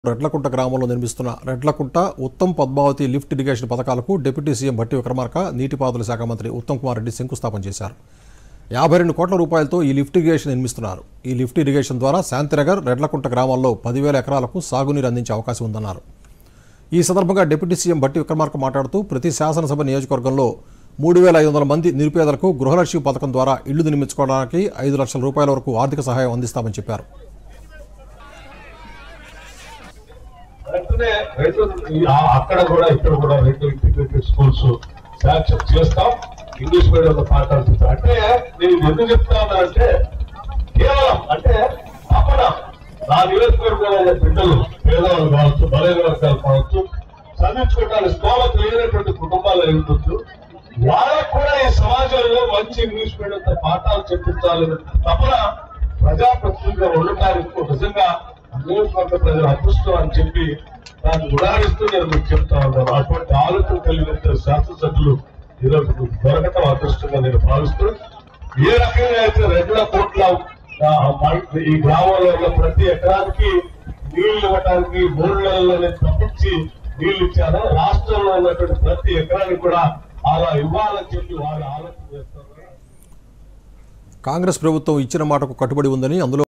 రెడ్లకుంట గ్రామంలో నిర్మిస్తున్న Redlakunta Uttam Padmavati lift irrigation పథకాలకు డిప్యూటీ సీఎం భట్టి విక్రమార్క నీటిపారుదల శాఖ మంత్రి ఉత్తమ్ కుమార్ రెడ్డి శంకుస్థాపన చేశారు. 52 కోట్ల రూపాయలతో ఈ లిఫ్ట్ ఇరిగేషన్ నిర్మిస్తున్నారు. ఈ లిఫ్ట్ ఇరిగేషన్ ద్వారా శాంతినగర్, రెడ్లకుంట గ్రామాల్లో 10,000 ఎకరాలకు సాగునీరు అందించే అవకాశం ఉందన్నారు. ఈ సందర్భంగా డిప్యూటీ సీఎం భట్టి విక్రమార్క మాట్లాడుతూ ప్రతి శాసనసభ నియోజకవర్గంలో 3,500 మంది నిరుపేదలకు గృహలక్ష్మి పథకం ద్వారా ఇళ్లు నిర్మించుకోవడానికి 5 లక్షల రూపాయల వరకు ఆర్థిక సహాయం అందిస్తామని చెప్పారు. అక్కడ కూడా ఇక్కడ కూడా 2 ఇంటిగ్రేటెడ్ స్కూల్స్ శాంక్షన్ చేస్తాం. ఇంగ్లీష్ మీడియంలో పాఠాలు అంటే నేను ఎందుకు చెప్తా ఉన్నానంటే కేవలం అంటే అప్పుడు నా నియోజకవర్గంలో బిడ్డలు పేదవాళ్ళు కావచ్చు, బలైన వర్గాలు కావచ్చు, చదివించుకోవడానికి స్తోమత లేనటువంటి కుటుంబాలు ఉండొచ్చు, వాళ్ళకు కూడా ఈ సమాజంలో మంచి ఇంగ్లీష్ మీడియంతో పాఠాలు చెప్పించాలని తపన ప్రజాప్రతినిధిగా ఉండటానికి నిజంగా నియోజకవర్గ ప్రజలు అదృష్టం అని చెప్పి దాన్ని ఉదాహరిస్తూ నేను మీకు చెప్తా ఉన్నాను. అటువంటి ఆలోచన కలిగిన శాసనసభ్యులు ఈరోజు దొరకటం అదృష్టంగా నేను భావిస్తూ, ఏ రకంగా అయితే రెడ్లకుంట ఈ గ్రామంలో ఉన్న ప్రతి ఎకరానికి నీళ్లు ఇవ్వడానికి 3 నెలల్లోనే తప్పించి నీళ్లు ఇచ్చారో రాష్ట్రంలో ఉన్నటువంటి ప్రతి ఎకరానికి కూడా అలా ఇవ్వాలని చెప్పి వాళ్ళు ఆలోచన చేస్తారు. కాంగ్రెస్ ప్రభుత్వం ఇచ్చిన మాటకు కట్టుబడి ఉందని అందులో